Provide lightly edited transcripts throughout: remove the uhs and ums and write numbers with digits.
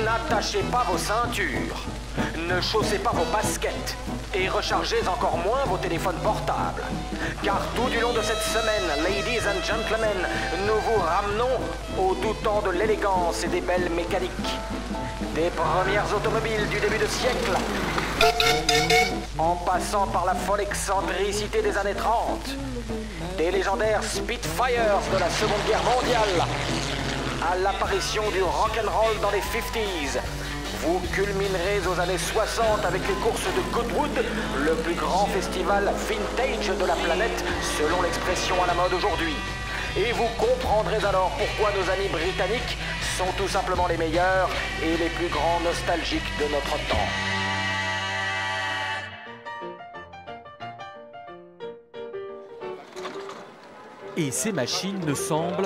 N'attachez pas vos ceintures, ne chaussez pas vos baskets et rechargez encore moins vos téléphones portables. Car tout du long de cette semaine, ladies and gentlemen, nous vous ramenons au doux temps de l'élégance et des belles mécaniques. Des premières automobiles du début de siècle, en passant par la folle excentricité des années 30, des légendaires Spitfires de la Seconde Guerre mondiale, à l'apparition du rock'n'roll dans les 50s. Vous culminerez aux années 60 avec les courses de Goodwood, le plus grand festival vintage de la planète, selon l'expression à la mode aujourd'hui. Et vous comprendrez alors pourquoi nos amis britanniques sont tout simplement les meilleurs et les plus grands nostalgiques de notre temps. Et ces machines ne semblent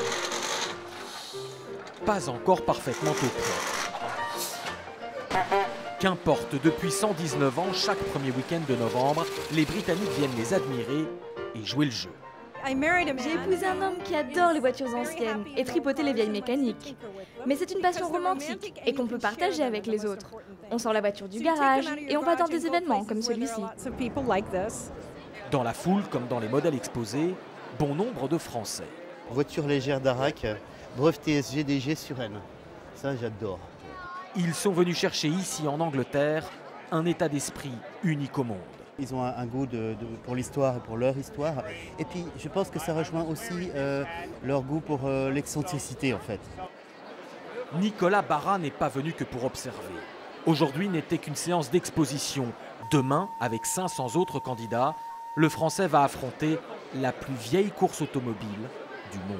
pas encore parfaitement au point. Qu'importe, depuis 119 ans, chaque premier week-end de novembre, les Britanniques viennent les admirer et jouer le jeu. J'ai épousé un homme qui adore les voitures anciennes et tripoter les vieilles mécaniques. Mais c'est une passion romantique et qu'on peut partager avec les autres. On sort la voiture du garage et on va dans des événements comme celui-ci. Dans la foule, comme dans les modèles exposés, bon nombre de Français. Voiture légère d'Arac, breveté SG-DG sur N. Ça, j'adore. Ils sont venus chercher ici, en Angleterre, un état d'esprit unique au monde. Ils ont un goût pour l'histoire et pour leur histoire. Et puis, je pense que ça rejoint aussi leur goût pour l'excentricité, en fait. Nicolas Barra n'est pas venu que pour observer. Aujourd'hui n'était qu'une séance d'exposition. Demain, avec 500 autres candidats, le Français va affronter la plus vieille course automobile du monde.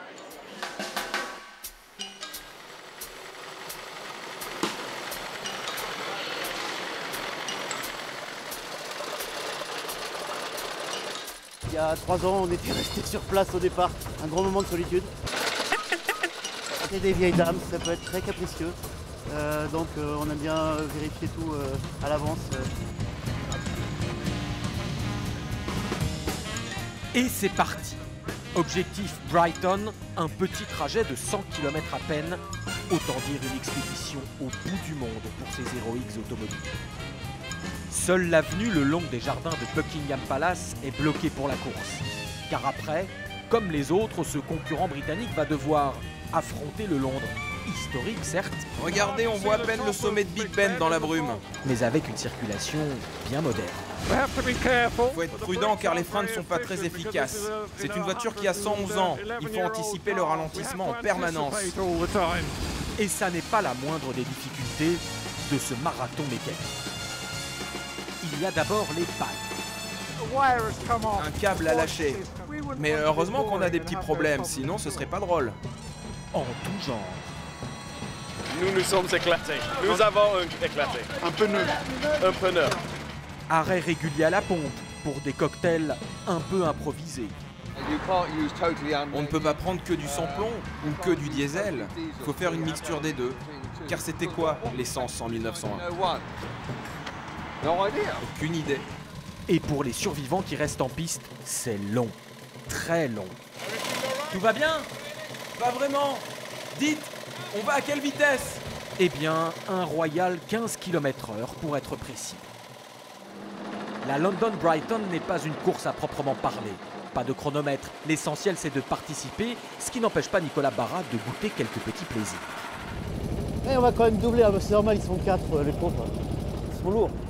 Il y a 3 ans, on était restés sur place au départ. Un grand moment de solitude. C'est des vieilles dames, ça peut être très capricieux. Donc on aime bien vérifier tout à l'avance. Et c'est parti. Objectif Brighton, un petit trajet de 100 km à peine. Autant dire une expédition au bout du monde pour ces héroïques automobiles. Seule l'avenue le long des jardins de Buckingham Palace est bloquée pour la course. Car après, comme les autres, ce concurrent britannique va devoir affronter le Londres. Historique, certes. Regardez, on voit à peine le sommet de Big Ben dans la brume. Mais avec une circulation bien moderne. Faut être prudent car les freins ne sont pas très efficaces. C'est une voiture qui a 111 ans. Il faut anticiper le ralentissement en permanence. Et ça n'est pas la moindre des difficultés de ce marathon mécanique. Il y a d'abord les pannes. Un câble a lâché. Mais heureusement qu'on a des petits problèmes, sinon ce serait pas drôle. En tout genre. Nous nous sommes éclatés. Nous avons éclaté. Un pneu. Un pneu. Arrêt régulier à la pompe pour des cocktails un peu improvisés. On ne peut pas prendre que du sans-plomb ou que du diesel. Il faut faire une mixture des deux. Car c'était quoi l'essence en 1901 ? Aucune idée. Et pour les survivants qui restent en piste, c'est long. Très long. Tout va bien ? Pas vraiment. Dites, on va à quelle vitesse ? Eh bien, un royal 15 km/h pour être précis. La London Brighton n'est pas une course à proprement parler. Pas de chronomètre. L'essentiel, c'est de participer, ce qui n'empêche pas Nicolas Barra de goûter quelques petits plaisirs. Et on va quand même doubler, c'est normal, ils sont 4, les pauvres. Ils sont lourds.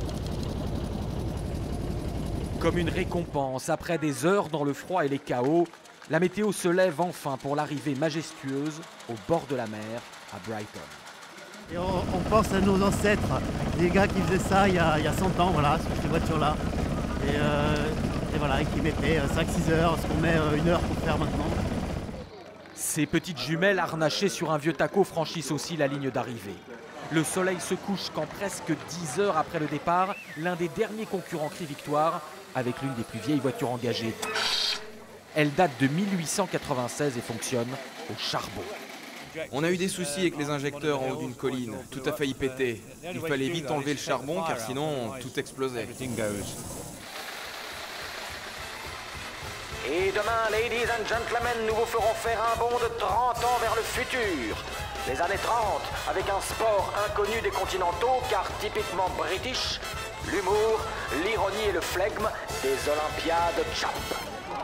Comme une récompense, après des heures dans le froid et les chaos, la météo se lève enfin pour l'arrivée majestueuse au bord de la mer à Brighton. Et on pense à nos ancêtres, les gars qui faisaient ça il y a 100 ans, voilà, sur ces voitures-là. Et voilà, qui mettaient 5-6 heures, ce qu'on met 1 heure pour faire maintenant. Ces petites jumelles harnachées sur un vieux taco franchissent aussi la ligne d'arrivée. Le soleil se couche quand presque 10 heures après le départ, l'un des derniers concurrents crie victoire avec l'une des plus vieilles voitures engagées. Elle date de 1896 et fonctionne au charbon. On a eu des soucis avec les injecteurs en haut d'une colline. Tout a failli péter. Il fallait vite enlever le charbon car sinon tout explosait. Et demain, ladies and gentlemen, nous vous ferons faire un bond de 30 ans vers le futur. Les années 30, avec un sport inconnu des continentaux, car typiquement british, l'humour, l'ironie et le flegme des Olympiades Chap.